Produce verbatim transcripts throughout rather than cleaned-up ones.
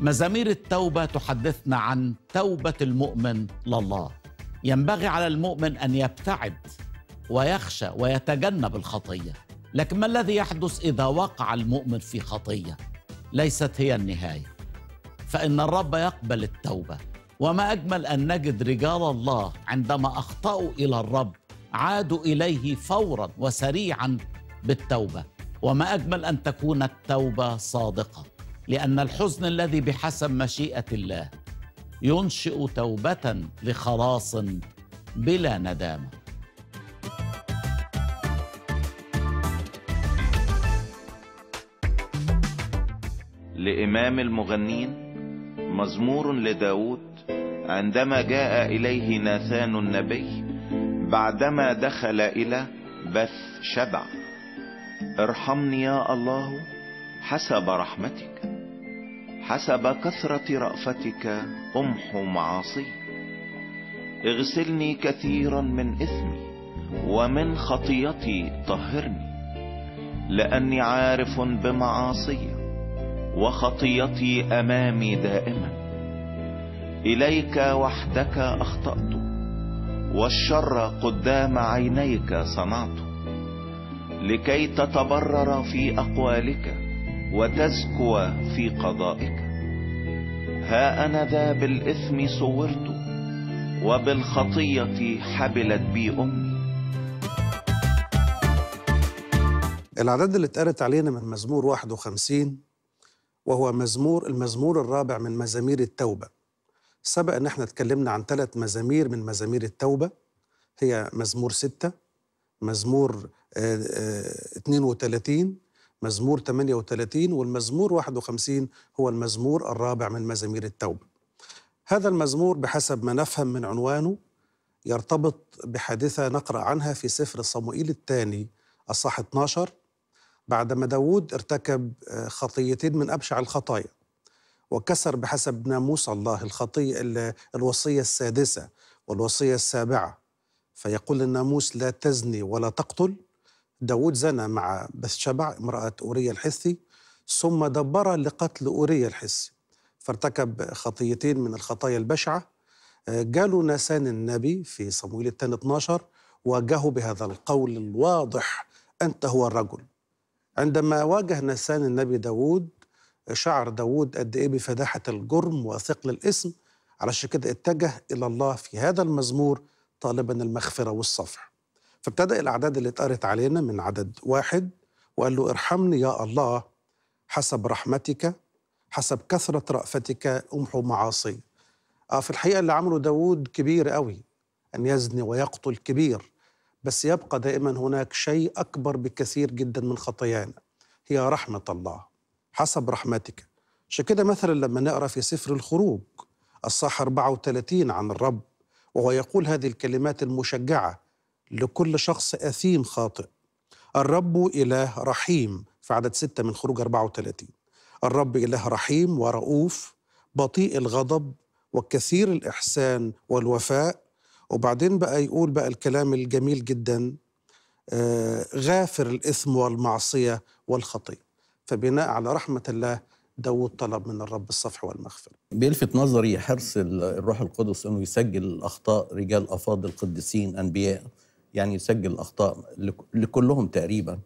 مزامير التوبة تحدثنا عن توبة المؤمن لله. ينبغي على المؤمن أن يبتعد ويخشى ويتجنب الخطية، لكن ما الذي يحدث إذا وقع المؤمن في خطية؟ ليست هي النهاية، فإن الرب يقبل التوبة. وما أجمل أن نجد رجال الله عندما أخطأوا إلى الرب عادوا إليه فوراً وسريعاً بالتوبة. وما أجمل أن تكون التوبة صادقة، لأن الحزن الذي بحسب مشيئة الله ينشئ توبة لخلاص بلا ندامة. لإمام المغنين مزمور لداود عندما جاء إليه ناثان النبي بعدما دخل إلى بث شبع. ارحمني يا الله حسب رحمتك، حسب كثرة رأفتك أمحو معاصي. اغسلني كثيرا من إثمي ومن خطيتي طهرني، لأني عارف بمعاصي وخطيتي أمامي دائما. إليك وحدك أخطأت والشر قدام عينيك صنعت، لكي تتبرر في أقوالك وتزكو في قضائك. ها أنا ذا بالإثم صورت وبالخطية حبلت بي أمي. العدد اللي اتقالت علينا من مزمور واحد وخمسين، وهو مزمور المزمور الرابع من مزامير التوبة. سبق ان احنا اتكلمنا عن ثلاث مزامير من مزامير التوبة، هي مزمور ستة، مزمور اه اه اثنين وثلاثين، مزمور ثمانية وثلاثين، والمزمور واحد وخمسين هو المزمور الرابع من مزامير التوبة. هذا المزمور بحسب ما نفهم من عنوانه يرتبط بحادثة نقرأ عنها في سفر صموئيل الثاني الصح اثني عشر، بعدما داود ارتكب خطيتين من أبشع الخطايا، وكسر بحسب ناموس الله الخطية الوصية السادسة والوصية السابعة. فيقول الناموس لا تزني ولا تقتل. داود زنى مع بثشبع امرأة أوريا الحثي، ثم دبر لقتل أوريا الحثي، فارتكب خطيتين من الخطايا البشعة. جاله ناسان النبي في صموئيل الثاني اثني عشر واجهه بهذا القول الواضح: أنت هو الرجل. عندما واجه ناسان النبي داود، شعر داود قد إيه بفداحة الجرم وثقل الإثم، علشان كده اتجه إلى الله في هذا المزمور طالبا المغفرة والصفح. فابتدأ الأعداد اللي اتقرت علينا من عدد واحد وقال له: ارحمني يا الله حسب رحمتك، حسب كثرة رأفتك أمحو معاصي. آه في الحقيقة اللي عمله داود كبير قوي، أن يزني ويقتل كبير، بس يبقى دائما هناك شيء أكبر بكثير جدا من خطايانا، هي رحمة الله حسب رحمتك. عشان كده مثلا لما نقرأ في سفر الخروج الصح أربعة وثلاثين عن الرب، وهو يقول هذه الكلمات المشجعة لكل شخص أثيم خاطئ: الرب إله رحيم، في عدد ستة من خروج أربعة وثلاثين. الرب إله رحيم ورؤوف، بطيء الغضب وكثير الإحسان والوفاء. وبعدين بقى يقول بقى الكلام الجميل جدا: آه غافر الإثم والمعصية والخطية. فبناء على رحمة الله داود طلب من الرب الصفح والمغفرة. بيلفت نظري حرص الروح القدس أنه يسجل أخطاء رجال أفاضل قديسين أنبياء، يعني يسجل الأخطاء لكلهم تقريبا.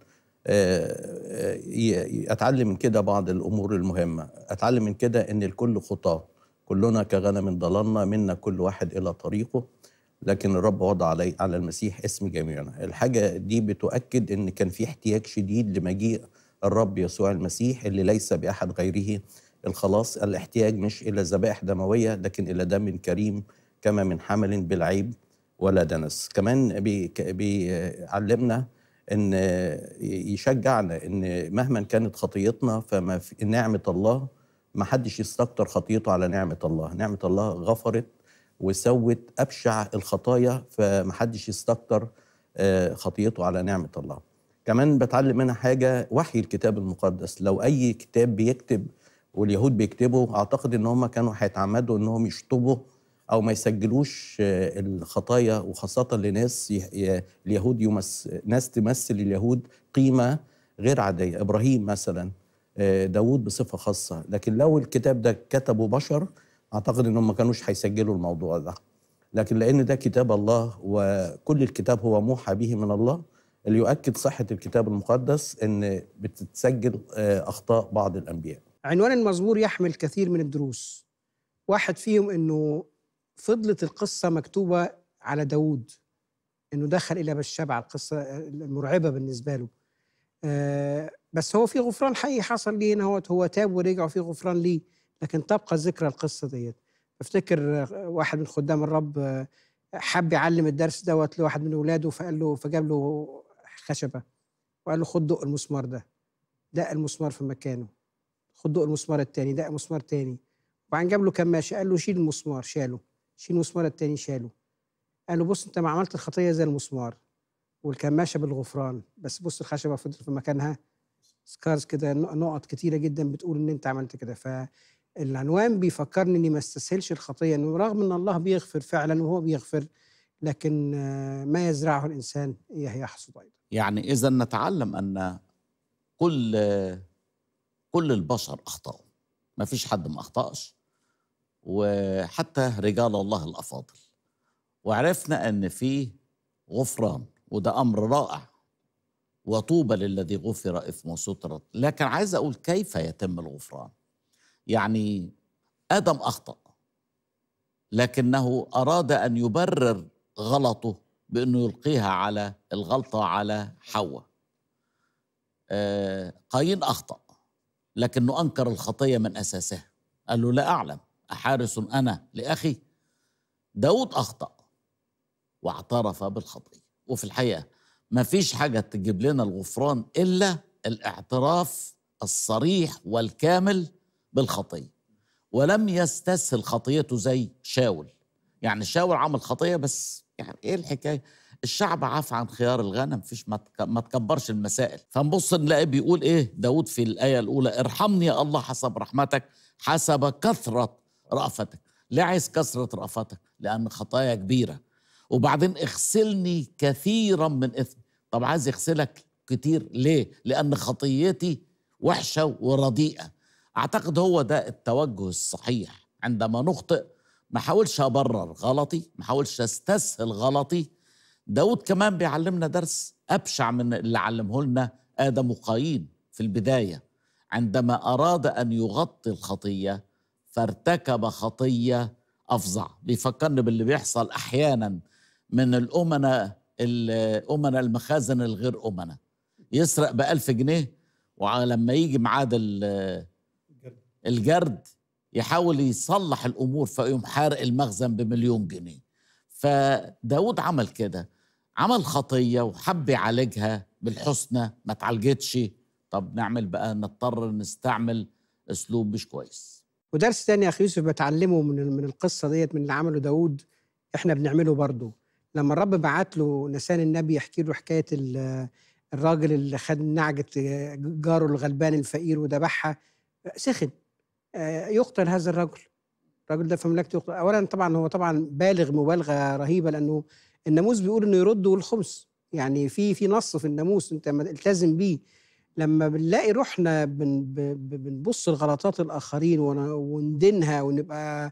أتعلم من كده بعض الأمور المهمة. أتعلم من كده أن الكل خطاة، كلنا كغنم ضللنا، منا كل واحد إلى طريقه، لكن الرب وضع علي على المسيح اسم جميعنا. الحاجة دي بتؤكد أن كان في احتياج شديد لمجيء الرب يسوع المسيح اللي ليس بأحد غيره الخلاص. الاحتياج مش إلى ذبائح دموية، لكن إلى دم كريم كما من حمل بالعيب ولا دنس. كمان بيعلمنا أن يشجعنا أن مهما كانت خطيتنا فما في نعمة الله، ما حدش يستكتر خطيته على نعمة الله. نعمة الله غفرت وسوت أبشع الخطايا، فما حدش يستكتر خطيته على نعمة الله. كمان بتعلم منها حاجة: وحي الكتاب المقدس. لو أي كتاب بيكتب واليهود بيكتبوا، أعتقد إن هم كانوا هيتعمدوا إنهم يشطبوا أو ما يسجلوش الخطايا، وخاصة لناس اليهود يمس... ناس تمثل اليهود قيمة غير عادية. إبراهيم مثلا داود بصفة خاصة. لكن لو الكتاب ده كتبه بشر أعتقد إنهم ما كانوش هيسجلوا الموضوع ده، لكن لأن ده كتاب الله وكل الكتاب هو موحى به من الله، اللي يؤكد صحة الكتاب المقدس إن بتتسجل أخطاء بعض الأنبياء. عنوان المزمور يحمل كثير من الدروس، واحد فيهم إنه فضلت القصة مكتوبة على داود، إنه دخل إلى بالشبع، القصة المرعبة بالنسبة له. آه بس هو في غفران حقيقي حصل ليه هنا، هو هو تاب ورجع وفي غفران ليه، لكن تبقى ذكرى القصة ديت. بفتكر واحد من خدام الرب حب يعلم الدرس دوت لواحد من اولاده، فقال له فجاب له خشبه وقال له خد دق المسمار ده، دق المسمار في مكانه، خد دق المسمار الثاني، دق مسمار ثاني، وبعدين جاب له كماشه قال له شيل المسمار، شاله، شيل المسمار الثاني، شاله. قال له بص انت ما عملت الخطيه زي المسمار والكماشه بالغفران، بس بص الخشبه فضلت في مكانها، سكارز كده، نقط كتيره جدا بتقول ان انت عملت كده. ف العنوان بيفكرني اني ما استسهلش الخطيه، انه رغم ان الله بيغفر فعلا وهو بيغفر، لكن ما يزرعه الانسان اياه يحصد ايضا. يعني اذا نتعلم ان كل كل البشر اخطاوا، ما فيش حد ما اخطاش، وحتى رجال الله الافاضل، وعرفنا ان في غفران، وده امر رائع، وطوبى للذي غفر اثمه وسترت. لكن عايز اقول كيف يتم الغفران؟ يعني آدم أخطأ، لكنه أراد أن يبرر غلطه بأنه يلقيها على الغلطة على حواء. آه قايين أخطأ، لكنه أنكر الخطية من أساسها، قال له لا أعلم أحارس أنا لأخي. داود أخطأ واعترف بالخطية. وفي الحقيقة ما فيش حاجة تجيب لنا الغفران إلا الاعتراف الصريح والكامل بالخطية، ولم يستسهل خطيته زي شاول. يعني شاول عمل خطية بس يعني ايه الحكاية؟ الشعب عاف عن خيار الغنم، فيش ما تكبرش المسائل. فنبص نلاقي بيقول ايه داود في الآية الأولى: ارحمني يا الله حسب رحمتك حسب كثرة رأفتك. ليه عايز كثرة رأفتك؟ لأن خطايا كبيرة. وبعدين اغسلني كثيرا من إثمي. طب عايز يغسلك كتير ليه؟ لأن خطيتي وحشة ورديئة. أعتقد هو ده التوجه الصحيح عندما نخطئ. ما حاولش أبرر غلطي، ما حاولش أستسهل غلطي. داود كمان بيعلمنا درس أبشع من اللي علمه لنا آدم وقايين في البداية، عندما أراد أن يغطي الخطية فارتكب خطية أفظع. بيفكرني باللي بيحصل أحيانا من الأمناء الأمناء المخازن الغير أمناء، يسرق بألف جنيه ولما يجي ميعاد الجرد يحاول يصلح الأمور فيقوم حارق المخزن بمليون جنيه. فداود عمل كده، عمل خطية وحب يعالجها بالحسنى، ما تعالجتش. طب نعمل بقى، نضطر نستعمل أسلوب مش كويس. ودرس تاني يا أخي يوسف بتعلمه من من القصة ديت، من اللي عمله داود، إحنا بنعمله برضو. لما الرب بعت له نسان النبي يحكي له حكاية الراجل اللي خد نعجة جاره الغلبان الفقير وذبحها، سخن، يقتل هذا الرجل. الراجل ده في مملكته يقتل. اولا طبعا هو طبعا بالغ مبالغه رهيبه، لانه الناموس بيقول انه يردوا الخمس، يعني في في نص في الناموس انت التزم بيه. لما بنلاقي روحنا بن بنبص لغلطات الاخرين وندينها ونبقى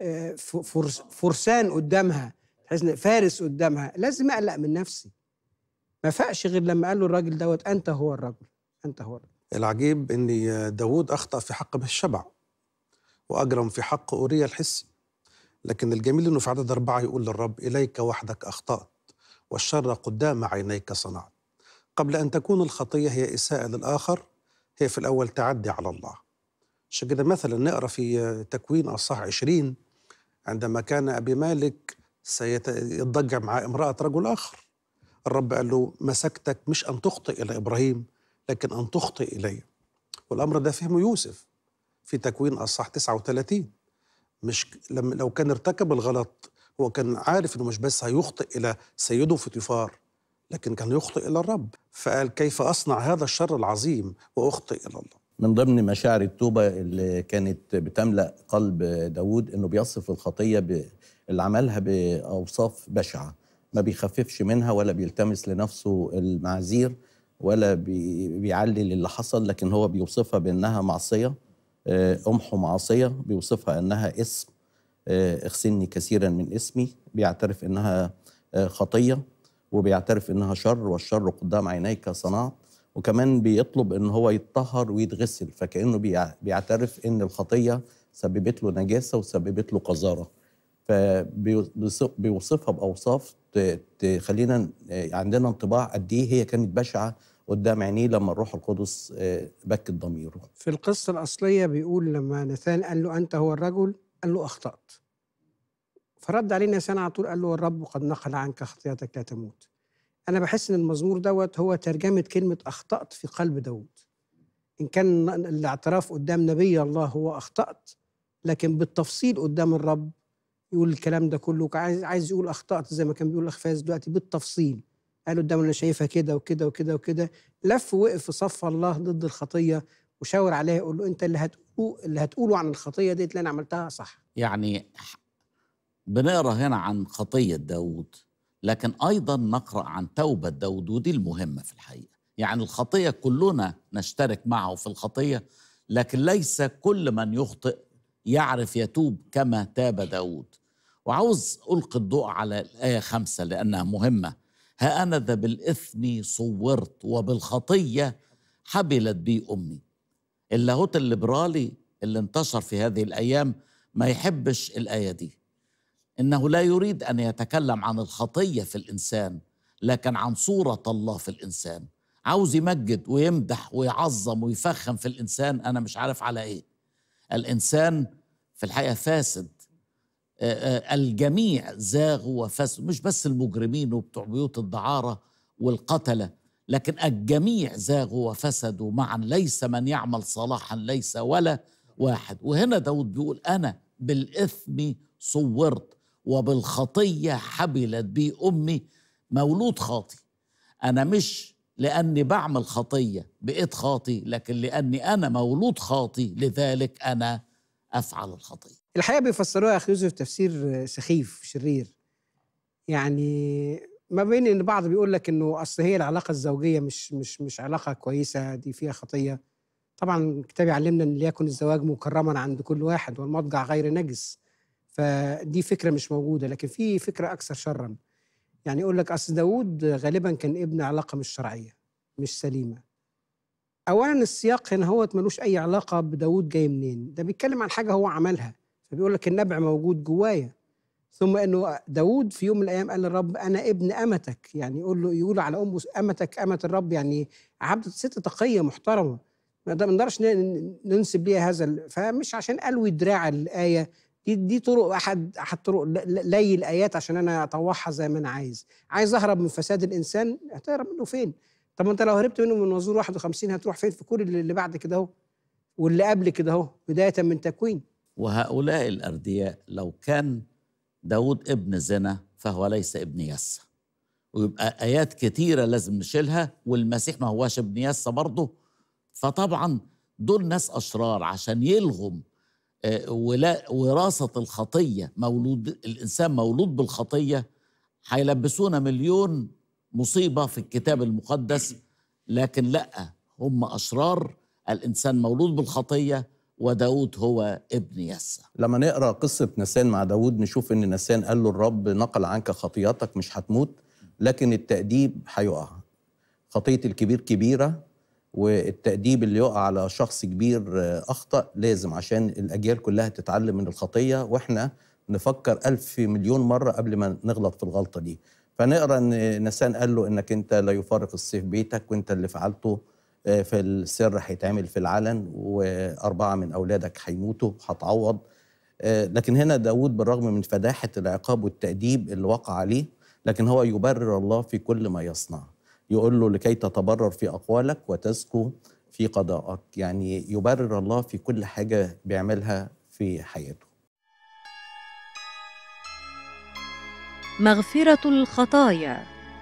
فرسان قدامها، فارس قدامها، لازم اقلق من نفسي. ما فاقش غير لما قال له الراجل دوت انت هو الرجل، انت هو الرجل. العجيب ان داود اخطا في حق بالشبع واجرم في حق اوريا الحسي، لكن الجميل انه في عدد اربعه يقول للرب: اليك وحدك اخطات والشر قدام عينيك صنعت. قبل ان تكون الخطيه هي اساءه للاخر، هي في الاول تعدي على الله. عشان كده مثلا نقرا في تكوين اصحاح عشرين عندما كان ابي مالك سيتضجع مع امراه رجل اخر، الرب قال له: مسكتك مش ان تخطئ الى ابراهيم لكن ان تخطئ الي. والامر ده فهمه يوسف في تكوين اصحاح تسعة وثلاثين. مش لما لو كان ارتكب الغلط هو كان عارف انه مش بس هيخطئ الى سيده فطيفار، لكن كان يخطئ الى الرب. فقال: كيف اصنع هذا الشر العظيم واخطئ الى الله. من ضمن مشاعر التوبه اللي كانت بتملا قلب داود انه بيصف الخطيه اللي عملها باوصاف بشعه، ما بيخففش منها ولا بيلتمس لنفسه المعاذير، ولا بي- بيعلل اللي حصل، لكن هو بيوصفها بأنها معصية، آه، أمحو معصية، بيوصفها أنها اسم، آه، اغسلني كثيرا من اسمي، بيعترف أنها آه، خطية، وبيعترف أنها شر، والشر قدام عينيك صنعت، وكمان بيطلب أن هو يتطهر ويتغسل، فكأنه بيع- بيعترف أن الخطية سببت له نجاسة وسببت له قذارة. فبيوصفها بأوصاف ت- تخلينا آه، عندنا انطباع قد إيه هي كانت بشعة قدام عينيه لما الروح القدس آه، بكت ضميره. في القصة الأصلية بيقول لما ناثان قال له أنت هو الرجل، قال له أخطأت. فرد عليه ناثان على طول قال له الرب قد نقل عنك خطيئتك لا تموت. أنا بحس إن المزمور دوت هو ترجمة كلمة أخطأت في قلب داود. إن كان الاعتراف قدام نبي الله هو أخطأت، لكن بالتفصيل قدام الرب يقول الكلام ده كله. عايز عايز يقول أخطأت زي ما كان بيقول الأخ فايز دلوقتي بالتفصيل. قال قدام أنا شايفها كده وكده وكده وكده، لف ووقف في صف الله ضد الخطية وشاور عليها يقول له أنت اللي هتقوله اللي هتقوله عن الخطية دي اللي أنا عملتها صح. يعني بنقرأ هنا عن خطية داود، لكن أيضا نقرأ عن توبة داود، ودي المهمة في الحقيقة. يعني الخطية كلنا نشترك معه في الخطية، لكن ليس كل من يخطئ يعرف يتوب كما تاب داود. وعاوز ألقي الضوء على الآية خمسة لأنها مهمة. ها أنا ذا بالإثم صورت وبالخطية حبلت بي أمي. اللاهوت الليبرالي اللي انتشر في هذه الأيام ما يحبش الآية دي، إنه لا يريد أن يتكلم عن الخطية في الإنسان لكن عن صورة الله في الإنسان. عاوز يمجد ويمدح ويعظم ويفخم في الإنسان، أنا مش عارف على إيه. الإنسان في الحقيقة فاسد، آه، آه، الجميع زاغوا وفسدوا، مش بس المجرمين وبتوع بيوت الدعارة والقتلة، لكن الجميع زاغوا وفسدوا معا، ليس من يعمل صلاحا ليس ولا واحد. وهنا داود بيقول أنا بالإثم صورت وبالخطية حبلت بي أمي. مولود خاطي، أنا مش لأني بعمل خطية بقيت خاطي، لكن لأني أنا مولود خاطي لذلك أنا أفعل الخطية. الحقيقة بيفسروها يا أخي يوسف تفسير سخيف شرير. يعني ما بين إن بعض بيقول لك إنه أصل هي العلاقة الزوجية مش مش مش علاقة كويسة، دي فيها خطية. طبعا الكتاب يعلمنا إن ليكن الزواج مكرما عند كل واحد والمضجع غير نجس، فدي فكرة مش موجودة. لكن في فكرة أكثر شرا، يعني يقول لك أصل داود غالبا كان ابن علاقة مش شرعية مش سليمة. أولا السياق هنا هو ملوش أي علاقة بداود جاي منين، ده بيتكلم عن حاجة هو عملها، فبيقول لك النبع موجود جوايا. ثم انه داود في يوم من الايام قال للرب انا ابن امتك، يعني يقول له يقول على امه امتك امه الرب، يعني عبد ست تقيه محترمه ما نقدرش ننسب ليها هذا ال- فمش عشان الوي دراع الايه دي دي طرق احد احد طرق ل- لي الايات عشان انا اطوعها زي ما انا عايز. عايز اهرب من فساد الانسان، هتهرب منه فين؟ طب ما انت لو هربت منه من منظور واحد وخمسين هتروح فين في كل اللي بعد كده اهو واللي قبل كده اهو بدايه من تكوين. وهؤلاء الأردياء لو كان داود ابن زنا فهو ليس ابن يسى، ويبقى آيات كتيرة لازم نشيلها، والمسيح ما هواش ابن يسى برضه. فطبعا دول ناس أشرار عشان يلغوا آه، ولا وراثة الخطية. مولود الإنسان مولود بالخطية، هيلبسونا مليون مصيبة في الكتاب المقدس، لكن لا، هم أشرار. الإنسان مولود بالخطية، وداود هو ابن يسى. لما نقرأ قصة نسان مع داود نشوف إن نسان قال له الرب نقل عنك خطيئتك، مش هتموت لكن التأديب هيقع. خطية الكبير كبيرة، والتأديب اللي يقع على شخص كبير أخطأ لازم عشان الأجيال كلها تتعلم من الخطية، وإحنا نفكر ألف مليون مرة قبل ما نغلط في الغلطة دي. فنقرأ إن نسان قال له إنك أنت لا يفارق السيف بيتك، وإنت اللي فعلته في السر هيتعمل في العلن، وأربعة من أولادك هيموتوا هتعوض. لكن هنا داود بالرغم من فداحة العقاب والتأديب اللي وقع عليه، لكن هو يبرر الله في كل ما يصنع. يقول له لكي تتبرر في أقوالك وتزكو في قضائك، يعني يبرر الله في كل حاجة بيعملها في حياته. مغفرة الخطايا.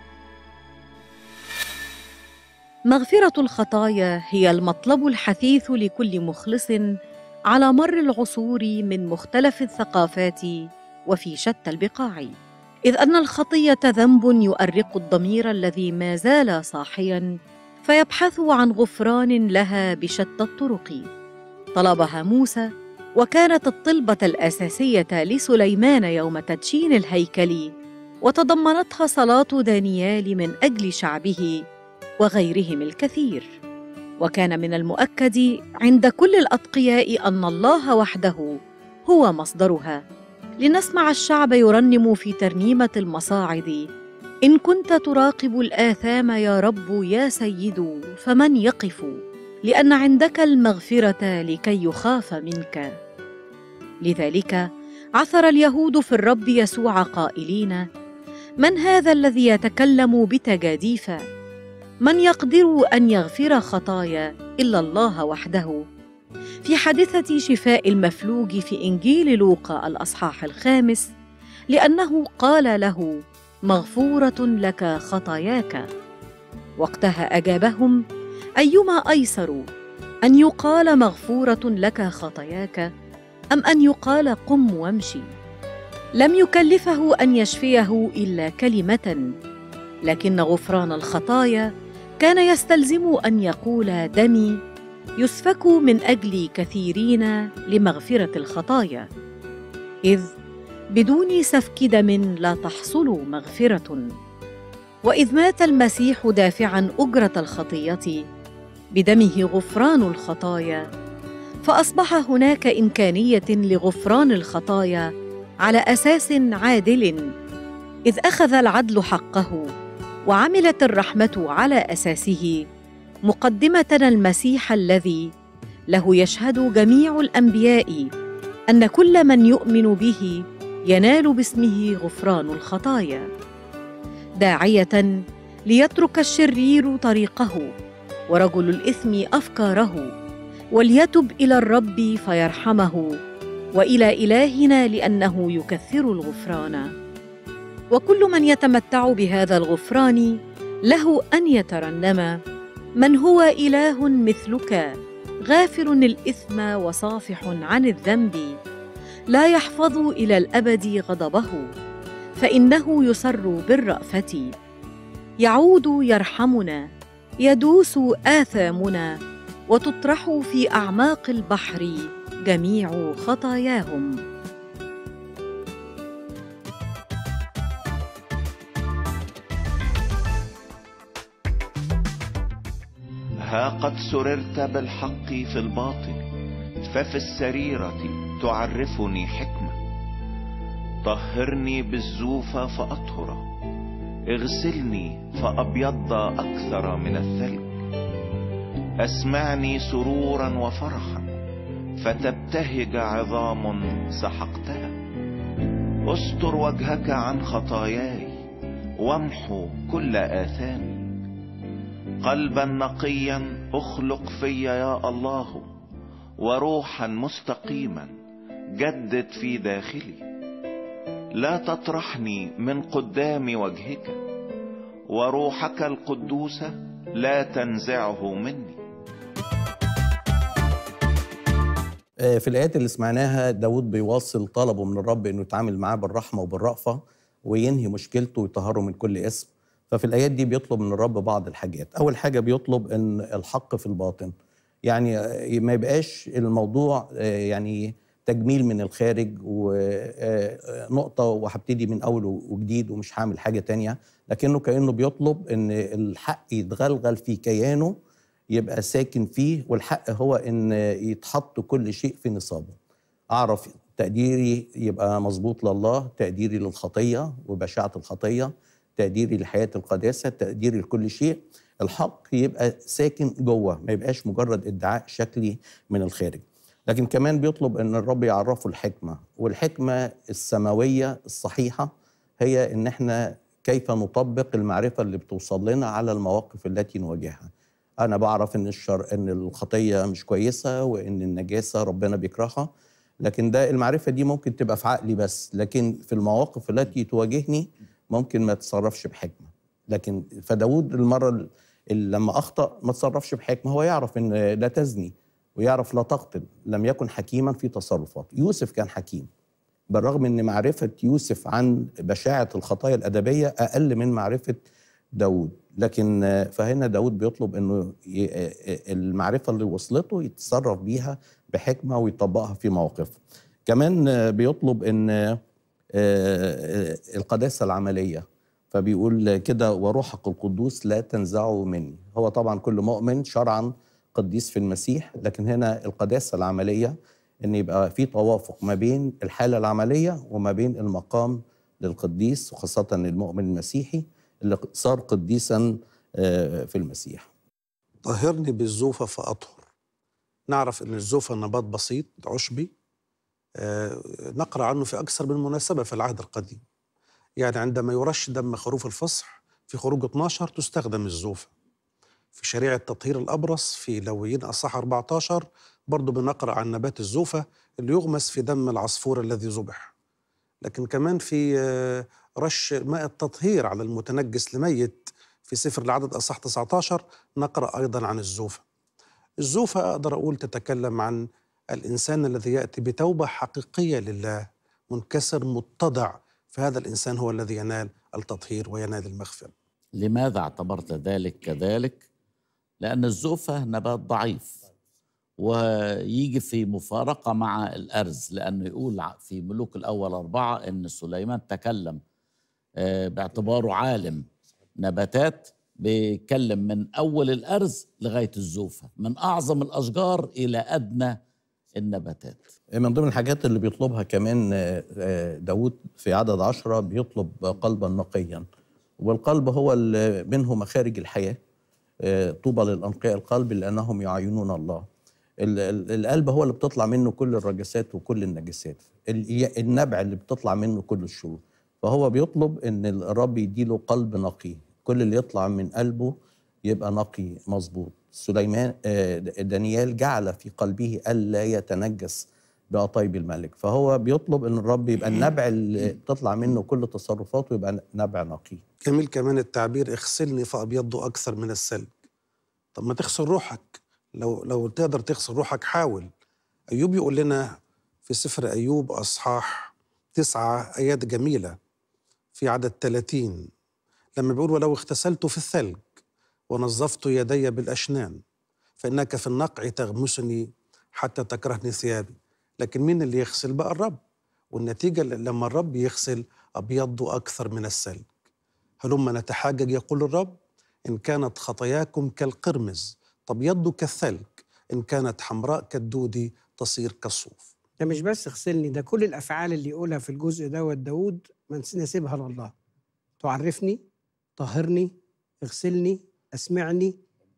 مغفرة الخطايا هي المطلب الحثيث لكل مخلص على مر العصور من مختلف الثقافات وفي شتى البقاع، إذ أن الخطية ذنب يؤرق الضمير الذي ما زال صاحياً فيبحثوا عن غفران لها بشتى الطرق. طلبها موسى، وكانت الطلبة الأساسية لسليمان يوم تدشين الهيكل، وتضمنتها صلاة دانيال من أجل شعبه وغيرهم الكثير. وكان من المؤكد عند كل الأتقياء أن الله وحده هو مصدرها، لنسمع الشعب يرنم في ترنيمة المصاعد: إن كنت تراقب الآثام يا رب يا سيد فمن يقف، لأن عندك المغفرة لكي يخاف منك. لذلك عثر اليهود في الرب يسوع قائلين: من هذا الذي يتكلم بتجاديف؟ من يقدر أن يغفر خطايا إلا الله وحده؟ في حادثة شفاء المفلوج في إنجيل لوقا الأصحاح الخامس، لأنه قال له: مغفورة لك خطاياك. وقتها أجابهم: أيما أيسر، أن يقال مغفورة لك خطاياك، أم أن يقال قم وامشي؟ لم يكلفه أن يشفيه إلا كلمة، لكن غفران الخطايا كان يستلزم أن يقول: دمي يسفك من أجل كثيرين لمغفرة الخطايا، إذ بدون سفك دم لا تحصل مغفرة. وإذ مات المسيح دافعاً أجرة الخطية، بدمه غفران الخطايا، فأصبح هناك إمكانية لغفران الخطايا على أساس عادل، إذ أخذ العدل حقه وعملت الرحمة على أساسه، مقدمة المسيح الذي له يشهد جميع الأنبياء أن كل من يؤمن به ينال باسمه غفران الخطايا، داعية ليترك الشرير طريقه ورجل الإثم أفكاره، وليتب إلى الرب فيرحمه، وإلى إلهنا لأنه يكثر الغفران. وكل من يتمتع بهذا الغفران له أن يترنم: من هو إله مثلك، غافر الإثم وصافح عن الذنب، لا يحفظ إلى الأبد غضبه، فإنه يسر بالرأفة، يعود يرحمنا، يدوس آثامنا، وتطرح في أعماق البحر جميع خطاياهم. ها قد سررت بالحق في الباطل، ففي السريرة تعرفني حكمة. طهرني بالزوف فأطهر، اغسلني فأبيض أكثر من الثلج. أسمعني سرورا وفرحا، فتبتهج عظام سحقتها. استر وجهك عن خطاياي، وامحو كل آثامي. قلبا نقيا اخلق في يا الله، وروحا مستقيما جدد في داخلي. لا تطرحني من قدام وجهك، وروحك القدوس لا تنزعه مني. في الآيات اللي سمعناها داود بيواصل طلبه من الرب إنه يتعامل معاه بالرحمة وبالرأفة وينهي مشكلته ويطهره من كل اسم. ففي الآيات دي بيطلب من الرب بعض الحاجات. أول حاجة بيطلب إن الحق في الباطن، يعني ما يبقاش الموضوع يعني تجميل من الخارج ونقطة وهبتدي من أول وجديد ومش هعمل حاجة تانية، لكنه كأنه بيطلب إن الحق يتغلغل في كيانه، يبقى ساكن فيه، والحق هو إن يتحط كل شيء في نصابه. أعرف تقديري يبقى مظبوط لله، تقديري للخطية وبشاعة الخطية، تقديري لحياة القداسة، تقديري لكل شيء. الحق يبقى ساكن جوه، ما يبقاش مجرد ادعاء شكلي من الخارج. لكن كمان بيطلب ان الرب يعرفه الحكمة، والحكمة السماوية الصحيحة هي ان احنا كيف نطبق المعرفة اللي بتوصل لنا على المواقف التي نواجهها. انا بعرف ان الشر ان الخطية مش كويسة وان النجاسة ربنا بيكرهها، لكن ده المعرفة دي ممكن تبقى في عقلي بس، لكن في المواقف التي تواجهني ممكن ما تصرفش بحكمة. لكن فداود المرة اللي لما أخطأ ما تصرفش بحكمة، هو يعرف إن لا تزني ويعرف لا تقتل، لم يكن حكيما في تصرفاته. يوسف كان حكيم، بالرغم إن معرفة يوسف عن بشاعة الخطايا الأدبية أقل من معرفة داود. لكن آه، فهنا داود بيطلب انه ي- آه، المعرفة اللي وصلته يتصرف بيها بحكمة ويطبقها في مواقف. كمان آه، بيطلب ان آه، آه، القداسة العملية، فبيقول كده وروحك القدوس لا تنزعه مني. هو طبعا كل مؤمن شرعا قديس في المسيح، لكن هنا القداسة العملية ان يبقى في توافق ما بين الحالة العملية وما بين المقام للقديس، وخاصة المؤمن المسيحي اللي صار قديسا آه، في المسيح. طهرني بالزوفة فأطهر. نعرف أن الزوفة نبات بسيط عشبي، آه، نقرأ عنه في أكثر من مناسبة في العهد القديم. يعني عندما يرش دم خروف الفصح في خروج اثناشر تستخدم الزوفة. في شريعة تطهير الأبرص في لويين أصحاح أربعة عشر برضو بنقرأ عن نبات الزوفة اللي يغمس في دم العصفور الذي ذبح. لكن كمان في آه، رش ماء التطهير على المتنجس لميت في سفر العدد أصحاح تسعة عشر نقرأ أيضا عن الزوفة. الزوفة أقدر أقول تتكلم عن الإنسان الذي يأتي بتوبة حقيقية لله، منكسر متضع، فهذا الإنسان هو الذي ينال التطهير وينال المغفرة. لماذا اعتبرت ذلك كذلك؟ لأن الزوفة نبات ضعيف ويجي في مفارقة مع الأرز، لأنه يقول في ملوك الأول أربعة إن سليمان تكلم آه، باعتباره عالم نباتات، بيتكلم من أول الأرز لغاية الزوفة، من أعظم الأشجار إلى أدنى النباتات. من ضمن الحاجات اللي بيطلبها كمان آه، آه، داود في عدد عشرة بيطلب قلبا نقيا، والقلب هو اللي منه مخارج الحياة. آه، طوبى للأنقياء القلب لأنهم يعينون الله. ال- ال- القلب هو اللي بتطلع منه كل الرجسات وكل النجسات، ال- النبع اللي بتطلع منه كل الشرور. فهو بيطلب ان الرب يديله قلب نقي، كل اللي يطلع من قلبه يبقى نقي مظبوط. سليمان آه، دانيال جعل في قلبه ألا يتنجس بأطيب الملك، فهو بيطلب ان الرب يبقى النبع اللي بتطلع منه كل تصرفاته يبقى نبع نقي. جميل كمان التعبير اغسلني فأبيض أكثر من الثلج. طب ما تغسل روحك، لو لو تقدر تغسل روحك حاول. أيوب يقول لنا في سفر أيوب أصحاح تسعة آيات جميلة في عدد ثلاثين لما بيقول ولو اغتسلت في الثلج ونظفت يدي بالأشنان فإنك في النقع تغمسني حتى تكرهني ثيابي. لكن مين اللي يغسل؟ بقى الرب. والنتيجة لما الرب يغسل أبيض أكثر من الثلج. هلما نتحاجج يقول الرب إن كانت خطاياكم كالقرمز تبيض كالثلج، إن كانت حمراء كالدودي تصير كالصوف. ده مش بس اغسلني، ده كل الافعال اللي يقولها في الجزء دوت داود ما نسيبها لله. تعرفني، طهرني، اغسلني، اسمعني،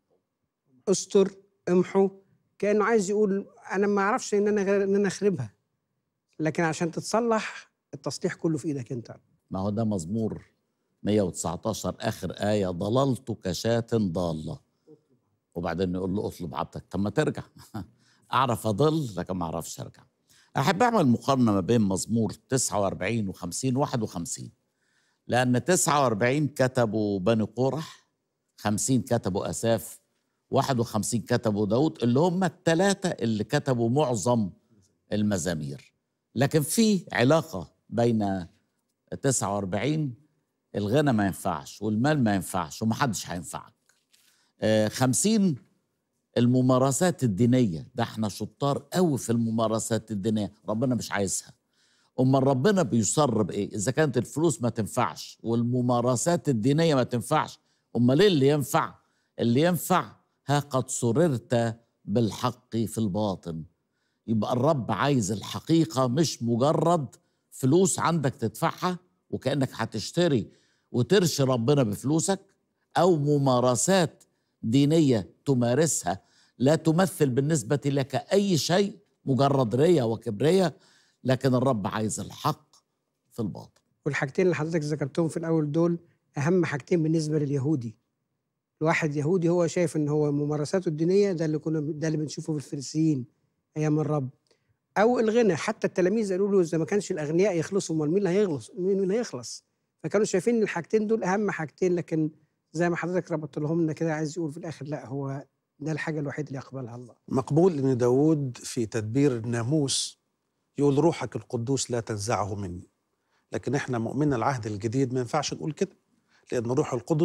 استر، امحو. كانه عايز يقول انا ما اعرفش ان انا غير ان انا اخربها، لكن عشان تتصلح التصليح كله في ايدك انت. ما هو ده مزمور مئة وتسعة عشر آخر آية، ضللت كشاة ضالة، وبعدين يقول له اطلب عبدك. طب ما ترجع أعرف أضل لكن ما أعرفش أرجع. أحب أعمل مقارنة ما بين مزمور تسعة وأربعين وخمسين واحد وخمسين، لأن تسعة وأربعين كتبوا بني قورح، خمسين كتبوا أساف، واحد وخمسين كتبوا داود، اللي هم الثلاثة اللي كتبوا معظم المزامير. لكن في علاقة بين تسعة وأربعين، الغنى ما ينفعش والمال ما ينفعش ومحدش هينفعك. آه خمسين الممارسات الدينية، ده احنا شطار قوي في الممارسات الدينية، ربنا مش عايزها. أما ربنا بيصر بإيه؟ إذا كانت الفلوس ما تنفعش والممارسات الدينية ما تنفعش، أما ليه اللي ينفع؟ اللي ينفع ها قد سررت بالحق في الباطن. يبقى الرب عايز الحقيقة، مش مجرد فلوس عندك تدفعها وكأنك هتشتري وترشي ربنا بفلوسك، أو ممارسات دينية تمارسها لا تمثل بالنسبة لك أي شيء، مجرد رياء وكبرية. لكن الرب عايز الحق في الباطن. والحاجتين اللي حضرتك ذكرتهم في الأول دول أهم حاجتين بالنسبة لليهودي. الواحد يهودي هو شايف إن هو ممارساته الدينية ده اللي كنا ده اللي بنشوفه في الفريسيين أيام الرب، أو الغنى. حتى التلاميذ قالوا له إذا ما كانش الأغنياء يخلصوا أمال مين اللي هيخلص؟ مين اللي هيخلص؟ فكانوا شايفين إن الحاجتين دول أهم حاجتين، لكن زي ما حضرتك ربطت لهم لنا كده عايز يقول في الآخر لا، هو ده الحاجة الوحيدة اللي يقبلها الله. مقبول إن داود في تدبير الناموس يقول روحك القدوس لا تنزعه مني. لكن إحنا مؤمنين العهد الجديد ما ينفعش نقول كده، لأن روح القدس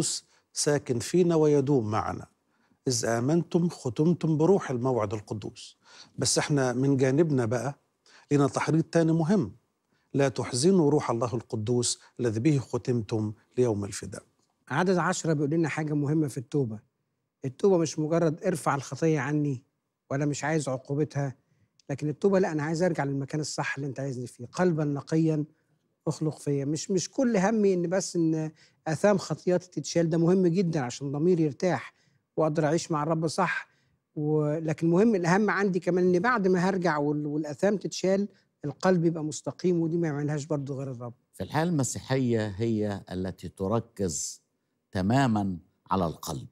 ساكن فينا ويدوم معنا. إذ آمنتم ختمتم بروح الموعد القدوس. بس احنا من جانبنا بقى لنا تحريض تاني مهم: لا تحزنوا روح الله القدوس الذي به ختمتم ليوم الفداء. عدد عشرة بيقول لنا حاجة مهمة في التوبة. التوبة مش مجرد ارفع الخطية عني ولا مش عايز عقوبتها، لكن التوبة لا، أنا عايز أرجع للمكان الصح اللي أنت عايزني فيه. قلبا نقيا اخلق فيا. مش مش كل همي إن بس إن آثام خطياتي تتشال، ده مهم جدا عشان ضميري يرتاح وأقدر أعيش مع الرب صح، ولكن مهم الأهم عندي كمان إن بعد ما هرجع والآثام تتشال القلب يبقى مستقيم، ودي ما يعملهاش برضه غير الرب. في الحياة المسيحية هي التي تركز تماما على القلب،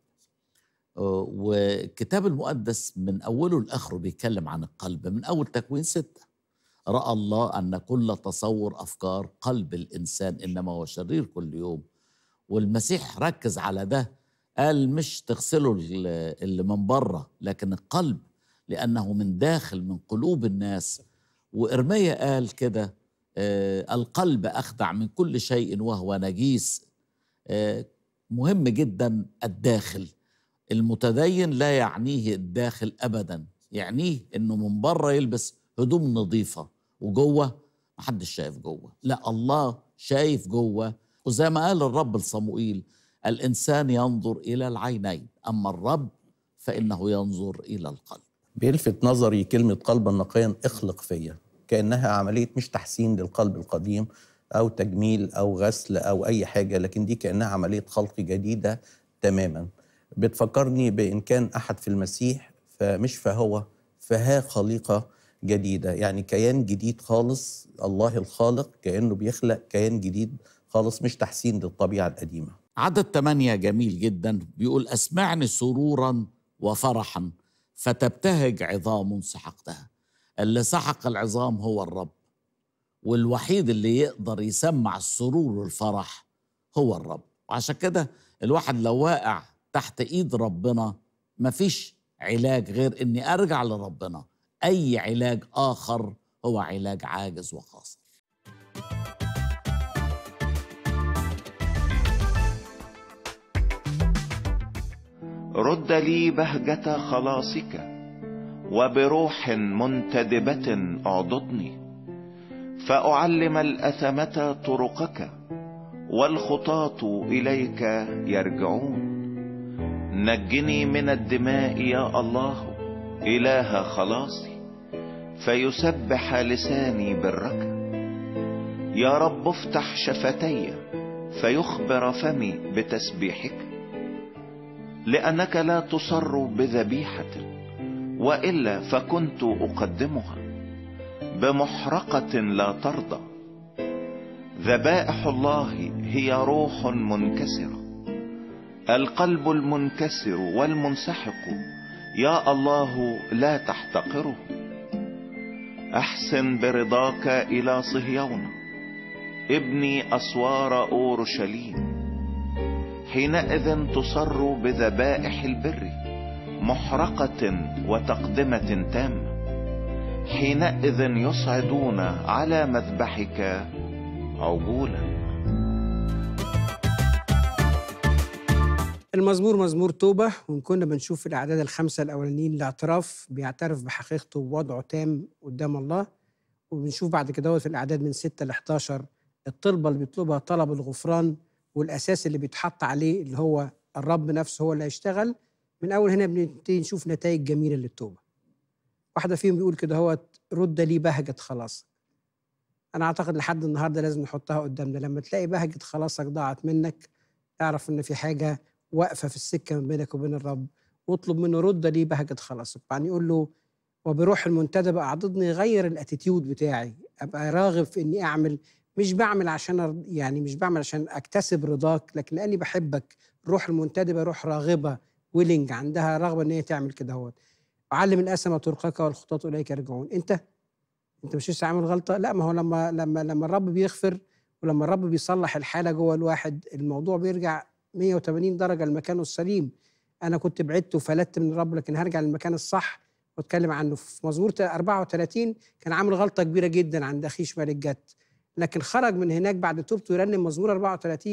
والكتاب المقدس من أوله لآخره بيتكلم عن القلب. من أول تكوين ستة: رأى الله أن كل تصور أفكار قلب الإنسان إنما هو شرير كل يوم. والمسيح ركز على ده، قال مش تغسلوا اللي من بره لكن القلب، لأنه من داخل من قلوب الناس. وإرميا قال كده: آه القلب أخدع من كل شيء وهو نجيس. آه مهم جدا الداخل. المتدين لا يعنيه الداخل أبدا، يعنيه إنه من بره يلبس هدوم نظيفة وجوه محدش شايف جوه. لا، الله شايف جوه. وزي ما قال الرب لصموئيل: الإنسان ينظر إلى العينين أما الرب فإنه ينظر إلى القلب. بيلفت نظري كلمة قلبا نقيا اخلق فيا، كأنها عملية مش تحسين للقلب القديم أو تجميل أو غسل أو أي حاجة، لكن دي كأنها عملية خلق جديدة تماما. بتفكرني بإن كان أحد في المسيح فمش فهو، فها خليقة جديدة، يعني كيان جديد خالص. الله الخالق كأنه بيخلق كيان جديد خالص، مش تحسين للطبيعة القديمة. عدد ثمانية جميل جدا، بيقول: أسمعني سرورا وفرحا فتبتهج عظام سحقتها. اللي سحق العظام هو الرب، والوحيد اللي يقدر يسمع السرور والفرح هو الرب. وعشان كده الواحد لو واقع تحت ايد ربنا مفيش علاج غير اني ارجع لربنا. اي علاج اخر هو علاج عاجز وخاصر. رد لي بهجة خلاصك وبروح منتدبة اعضدني، فأعلم الأثمة طرقك والخطاة إليك يرجعون. نجني من الدماء يا الله إله خلاصي، فيسبح لساني برك. يا رب افتح شفتي فيخبر فمي بتسبيحك، لأنك لا تصر بذبيحة وإلا فكنت أقدمها، بمحرقة لا ترضى. ذبائح الله هي روح منكسرة، القلب المنكسر والمنسحق يا الله لا تحتقره. أحسن برضاك إلى صهيون، ابني أسوار أورشليم. حينئذ تصر بذبائح البر، محرقة وتقدمة تامة. حينئذ يصعدون على مذبحك عجولا. المزمور مزمور توبة، وإن كنا بنشوف في الأعداد الخمسة الأولانيين الاعتراف، بيعترف بحقيقته ووضعه تام قدام الله. وبنشوف بعد كده في الأعداد من ستة ل إحداشر الطلبة اللي بيطلبها طلب الغفران، والأساس اللي بيتحط عليه اللي هو الرب نفسه هو اللي هيشتغل. من أول هنا بنبتدي نشوف نتائج جميلة للتوبة. واحدة فيهم بيقول كده: هو رد لي بهجة خلاصك. أنا أعتقد لحد النهاردة لازم نحطها قدامنا. لما تلاقي بهجة خلاصك ضاعت منك، اعرف إن في حاجة واقفة في السكة من بينك وبين الرب، واطلب منه رد لي بهجة خلاصك. يعني يقول له: وبروح المنتدبة أعضدني. غير الاتيتيود بتاعي، أبقى راغب في إني أعمل، مش بعمل عشان يعني مش بعمل عشان أكتسب رضاك، لكن لأني بحبك. الروح المنتدبة روح راغبة، ويلنج، عندها رغبة إن هي تعمل كده. هو علم الأثمة طرقك والخطاة إليك يرجعون. أنت أنت مش لسه عامل غلطة؟ لا، ما هو لما لما لما الرب بيغفر ولما الرب بيصلح الحالة جوه الواحد، الموضوع بيرجع مية وتمانين درجة لمكانه السليم. أنا كنت بعدت وفلت من الرب، لكن هرجع للمكان الصح واتكلم عنه. في مزمور أربعة وتلاتين كان عامل غلطة كبيرة جدا عند أخيش ملك جت، لكن خرج من هناك بعد توبته يرنم مزمور أربعة وتلاتين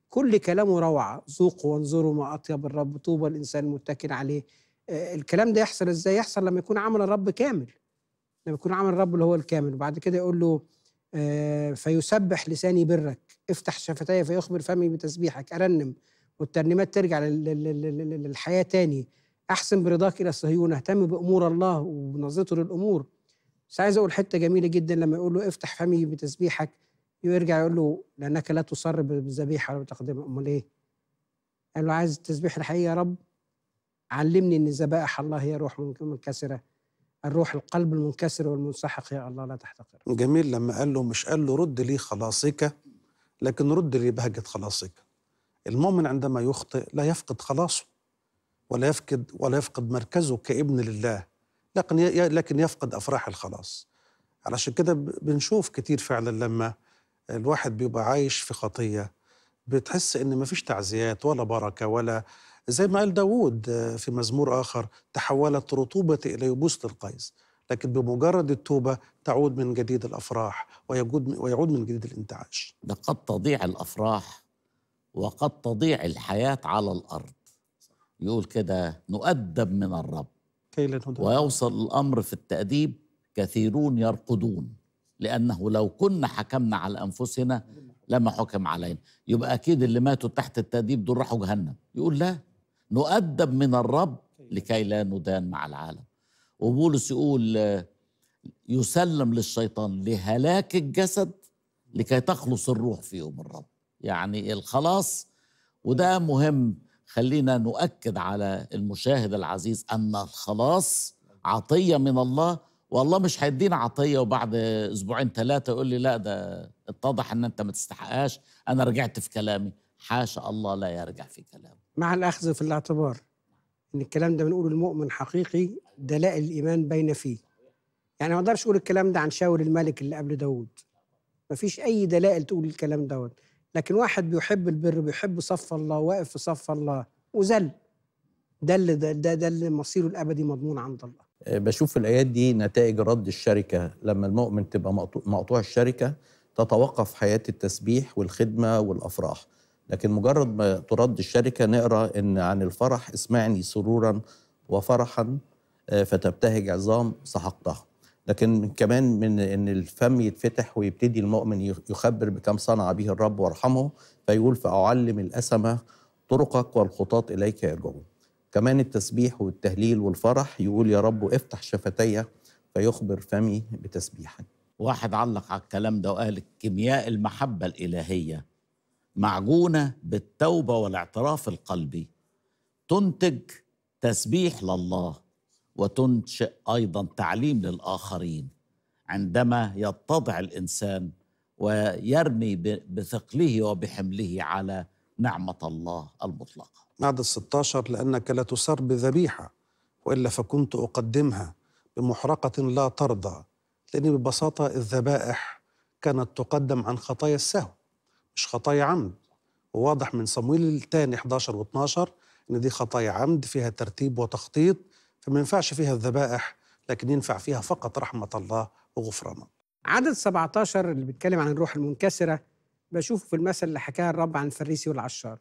كل كلامه روعة. ذوقوا وانظروا ما أطيب الرب، طوبى الإنسان المتكل عليه. آه، الكلام ده يحصل إزاي؟ يحصل لما يكون عمل الرب كامل، لما يكون عمل الرب اللي هو الكامل. وبعد كده يقول له آه، فيسبح لساني برك، افتح شفتي فيخبر فمي بتسبيحك، أرنم والترنيمات ترجع لل- لل- لل- للحياة تاني. أحسن برضاك إلى صهيون، اهتم بأمور الله وبنظرته للأمور. بس عايز أقول حتة جميلة جدا لما يقول له افتح فمي بتسبيحك، يرجع يقول له لأنك لا تصر بالذبيحة ولا بتقدمها. أمال إيه؟ قال له عايز التسبيح الحقيقي يا رب، علمني إن ذبائح الله هي روح منكسرة، الروح القلب المنكسر والمنسحق يا الله لا تحتقر. جميل لما قال له، مش قال له رد لي خلاصك، لكن رد لي بهجة خلاصك. المؤمن عندما يخطئ لا يفقد خلاصه، ولا يفقد ولا يفقد مركزه كابن لله، لكن ي- لكن يفقد أفراح الخلاص. علشان كده ب- بنشوف كتير فعلا لما الواحد بيبقى عايش في خطية، بتحس إن مفيش تعزيات ولا بركة، ولا زي ما قال داوود آه، في مزمور آخر: تحولت رطوبتي إلى يبوس القيس. لكن بمجرد التوبة تعود من جديد الأفراح، ويعود ويعود من جديد الانتعاش. ده قد تضيع الأفراح وقد تضيع الحياة على الأرض. يقول كده: نؤدب من الرب. كي لا ندم. ويوصل الأمر في التأديب: كثيرون يرقدون، لأنه لو كنا حكمنا على أنفسنا لما حكم علينا. يبقى أكيد اللي ماتوا تحت التأديب دول راحوا جهنم. يقول لا، نؤدب من الرب لكي لا ندان مع العالم. وبولس يقول آه، يسلم للشيطان لهلاك الجسد لكي تخلص الروح في يوم الرب. يعني الخلاص، وده مهم. خلينا نؤكد على المشاهد العزيز أن الخلاص عطية من الله، والله مش هيدينا عطية وبعد أسبوعين ثلاثة يقول لي لا ده اتضح أن أنت ما تستحقهاش، أنا رجعت في كلامي. حاشا، الله لا يرجع في كلامه. مع الأخذ في الاعتبار إن الكلام ده بنقول المؤمن حقيقي، دلائل الإيمان باينة فيه. يعني ما اقدرش اقول الكلام ده عن شاول الملك اللي قبل داود، ما فيش اي دلائل تقول الكلام دوت. لكن واحد بيحب البر، بيحب صف الله، واقف في صف الله وذل، ده اللي ده, ده, ده اللي مصيره الابدي مضمون عند الله. آه، بشوف في الآيات دي نتائج رد الشركة. لما المؤمن تبقى مقطوع, مقطوع الشركة تتوقف حياة التسبيح والخدمة والأفراح. لكن مجرد ما ترد الشركة نقرأ إن عن الفرح: اسمعني سرورا وفرحا آه، فتبتهج عظام سحقتها. لكن كمان من إن الفم يتفتح ويبتدي المؤمن يخبر بكم صنع به الرب وارحمه، فيقول: فأعلم الأسمة طرقك والخطاة إليك يرجعون. كمان التسبيح والتهليل والفرح يقول: يا رب افتح شفتي فيخبر فمي بتسبيحك. واحد علق على الكلام ده وقال: كيمياء المحبة الإلهية معجونة بالتوبة والاعتراف القلبي تنتج تسبيح لله، وتنشئ أيضا تعليم للآخرين. عندما يتضع الإنسان ويرمي بثقله وبحمله على نعمة الله المطلقة. عدد ستة عشر: لأنك لا تسر بذبيحة، وإلا فكنت أقدمها بمحرقة لا ترضى. لأن ببساطة الذبائح كانت تقدم عن خطايا السهو مش خطايا عمد. وواضح من صمويل الثاني إحدى عشر واثني عشر إن دي خطايا عمد فيها ترتيب وتخطيط، فما ينفعش فيها الذبائح، لكن ينفع فيها فقط رحمة الله وغفرانه. عدد سبعة عشر اللي بيتكلم عن الروح المنكسرة، بشوفه في المثل اللي حكاه الرب عن الفريسي والعشار.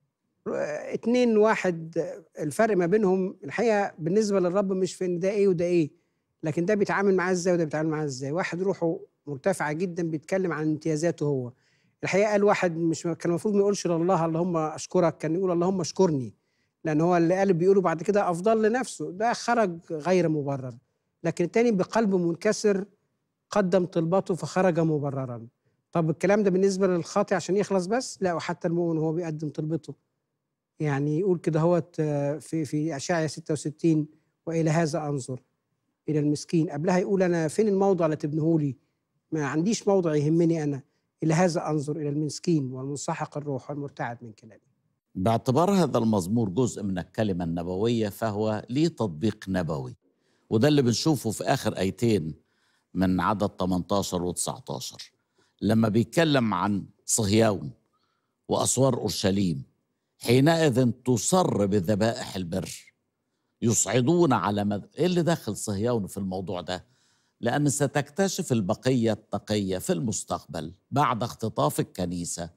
اتنين واحد، الفرق ما بينهم الحقيقة بالنسبة للرب مش في ان ده ايه وده ايه، لكن ده بيتعامل معاه ازاي وده بيتعامل معاه ازاي. واحد روحه مرتفعة جدا بيتكلم عن امتيازاته هو. الحقيقة قال واحد مش كان المفروض ما يقولش لله اللهم اشكرك، كان يقول اللهم اشكرني، لان هو اللي قال بيقوله بعد كده افضل لنفسه، ده خرج غير مبرر. لكن التاني بقلب منكسر قدم طلبته فخرج مبررا. طب الكلام ده بالنسبة للخاطئ عشان يخلص بس؟ لا، وحتى المؤمن هو بيقدم طلبته. يعني يقول كده هوت في في أشعياء ستة وستين: وإلى هذا أنظر إلى المسكين. قبلها يقول أنا فين الموضع اللي تبنيه لي؟ ما عنديش موضع يهمني أنا. إلى هذا أنظر إلى المسكين والمنسحق الروح والمرتعد من كلامي. باعتبار هذا المزمور جزء من الكلمة النبوية فهو ليه تطبيق نبوي، وده اللي بنشوفه في آخر آيتين من عدد ثمانية عشر و تسعة عشر لما بيتكلم عن صهيون وأسوار أورشليم: حينئذ تصر بذبائح البر يصعدون على مد... إيه اللي داخل صهيون في الموضوع ده؟ لأن ستكتشف البقية التقية في المستقبل بعد اختطاف الكنيسة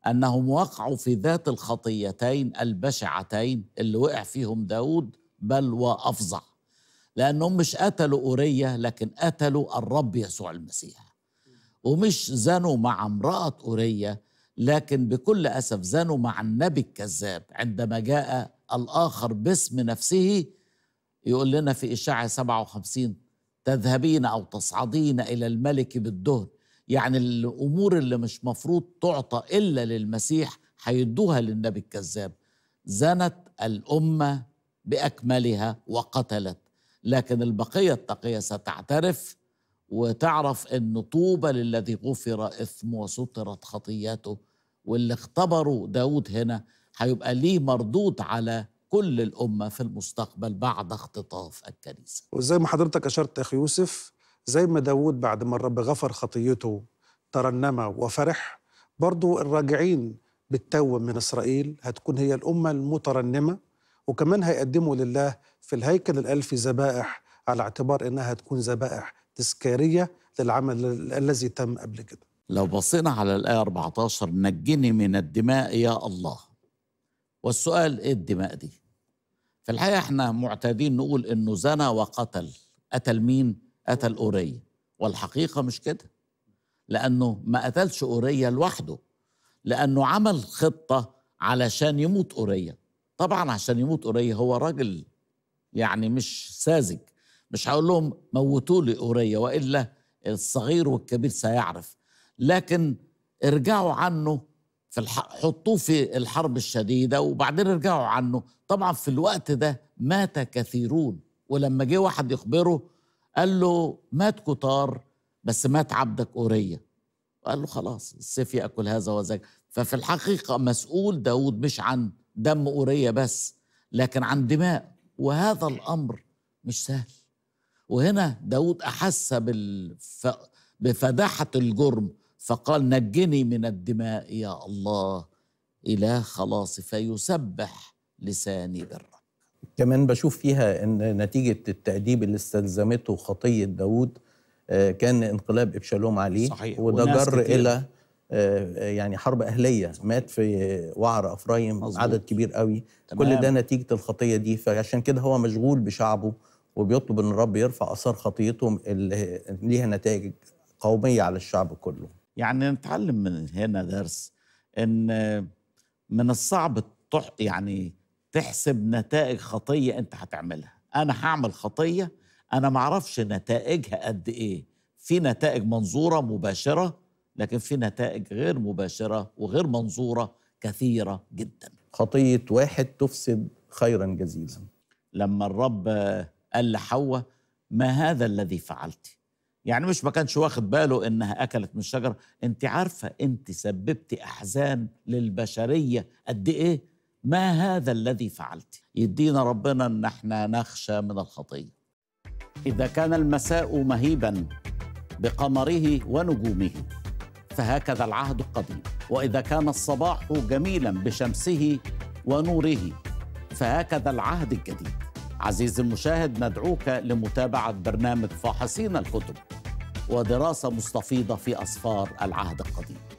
أنهم وقعوا في ذات الخطيتين البشعتين اللي وقع فيهم داود، بل وأفظع، لأنهم مش قتلوا أورية لكن قتلوا الرب يسوع المسيح. ومش زنوا مع امرأة أورية، لكن بكل أسف زنوا مع النبي الكذاب عندما جاء الآخر باسم نفسه. يقول لنا في إشاعة سبعة وخمسين: تذهبين أو تصعدين إلى الملك بالدهن. يعني الأمور اللي مش مفروض تعطى إلا للمسيح هيدوها للنبي الكذاب. زنت الأمة بأكملها وقتلت، لكن البقية التقية ستعترف وتعرف أن طوبى للذي غفر إثمه وسترت خطياته. واللي اختبروا داود هنا هيبقى ليه مردود على كل الأمة في المستقبل بعد اختطاف الكنيسة. وزي ما حضرتك أشرت أخي يوسف، زي ما داود بعد ما الرب غفر خطيته ترنم وفرح، برضو الراجعين بالتوبة من إسرائيل هتكون هي الأمة المترنمة، وكمان هيقدموا لله في الهيكل الألفي ذبائح على اعتبار إنها تكون ذبائح تذكارية للعمل الذي تم قبل كده. لو بصينا على الآية أربعة عشر: نجني من الدماء يا الله. والسؤال إيه الدماء دي؟ في الحقيقة احنا معتادين نقول إنه زنى وقتل. قتل مين؟ قتل أورية. والحقيقة مش كده، لأنه ما قتلش أورية لوحده، لأنه عمل خطة علشان يموت أورية. طبعا عشان يموت أورية، هو راجل يعني مش ساذج، مش هقول لهم موتوا لي أورية وإلا الصغير والكبير سيعرف، لكن ارجعوا عنه في الح... حطوه في الحرب الشديدة وبعدين ارجعوا عنه. طبعا في الوقت ده مات كثيرون، ولما جه واحد يخبره قال له مات كتار بس مات عبدك أورية. قال له خلاص السيف يأكل هذا وذاك. ففي الحقيقة مسؤول داود مش عن دم أورية بس، لكن عن دماء، وهذا الأمر مش سهل. وهنا داود أحس بالف... بفداحة الجرم، فقال نجني من الدماء يا الله إله خلاصي، فيسبح لساني برك. كمان بشوف فيها أن نتيجة التأديب اللي استلزمته خطية داود كان انقلاب إبشالوم عليه. صحيح. وده جر إلى يعني حرب أهلية. مات في وعر أفرايم مظبوط. عدد كبير قوي. تمام. كل ده نتيجة الخطية دي، فعشان كده هو مشغول بشعبه وبيطلب أن الرب يرفع أثار خطيتهم اللي ليها نتائج قومية على الشعب كله. يعني نتعلم من هنا درس ان من الصعب تح يعني تحسب نتائج خطية انت هتعملها. انا هعمل خطية انا معرفش نتائجها قد ايه. في نتائج منظورة مباشرة، لكن في نتائج غير مباشرة وغير منظورة كثيرة جدا. خطية واحد تفسد خيرا جزيلا. لما الرب قال لحواء ما هذا الذي فعلتي، يعني مش ما كانش واخد باله انها اكلت من الشجره. انت عارفه انت سببت احزان للبشريه قد ايه؟ ما هذا الذي فعلت. يدينا ربنا ان احنا نخشى من الخطيه. اذا كان المساء مهيبا بقمره ونجومه فهكذا العهد القديم، واذا كان الصباح جميلا بشمسه ونوره فهكذا العهد الجديد. عزيزي المشاهد، ندعوك لمتابعة برنامج فاحصين الكتب ودراسة مستفيضة في أسفار العهد القديم.